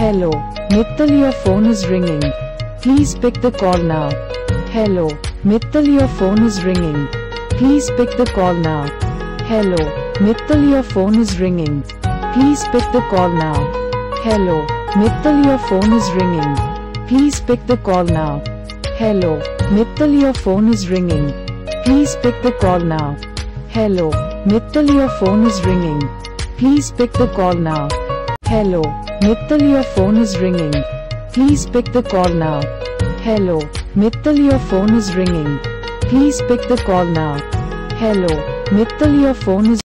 Hello, Mittal, your phone is ringing. Please pick the call now. Hello, Mittal, your phone is ringing. Please pick the call now. Hello, Mittal, your phone is ringing. Please pick the call now. Hello, Mittal, your phone is ringing. Please pick the call now. Hello, Mittal, your phone is ringing. Please pick the call now. Hello, Mittal, your phone is ringing. Please pick the call now. Hello, Mittal, your phone is ringing. Please pick the call now. Hello, Mittal, your phone is ringing. Please pick the call now. Hello, Mittal, your phone is